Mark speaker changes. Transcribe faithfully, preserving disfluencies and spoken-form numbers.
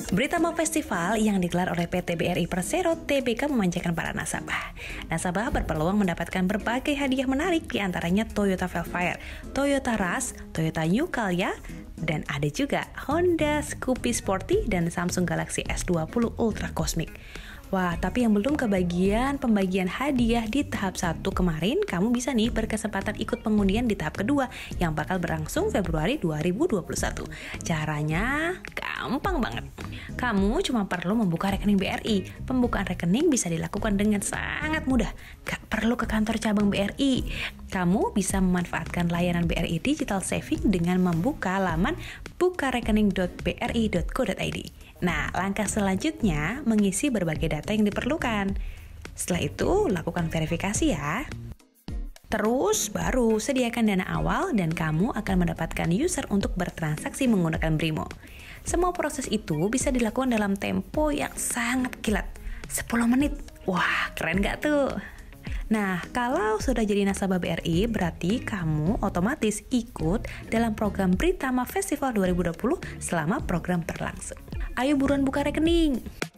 Speaker 1: Britama Festival yang digelar oleh P T B R I Persero T B K memanjakan para nasabah. Nasabah berpeluang mendapatkan berbagai hadiah menarik, diantaranya Toyota Velfire, Toyota Rush, Toyota New Calya, dan ada juga Honda Scoopy Sporty dan Samsung Galaxy S dua puluh Ultra Cosmic. Wah, tapi yang belum kebagian pembagian hadiah di tahap satu kemarin, kamu bisa nih berkesempatan ikut pengundian di tahap kedua yang bakal berlangsung Februari dua ribu dua puluh satu. Caranya gampang banget. Kamu cuma perlu membuka rekening B R I. Pembukaan rekening bisa dilakukan dengan sangat mudah. Gak perlu ke kantor cabang B R I. Kamu bisa memanfaatkan layanan B R I Digital Saving dengan membuka laman bukarekening dot b r i dot co dot i d. Nah, langkah selanjutnya mengisi berbagai data yang diperlukan. Setelah itu, lakukan verifikasi ya. Terus, baru sediakan dana awal dan kamu akan mendapatkan user untuk bertransaksi menggunakan Brimo. Semua proses itu bisa dilakukan dalam tempo yang sangat kilat, sepuluh menit. Wah, keren gak tuh? Nah, kalau sudah jadi nasabah B R I, berarti kamu otomatis ikut dalam program Britama Festival dua ribu dua puluh selama program berlangsung. Ayo buruan buka rekening!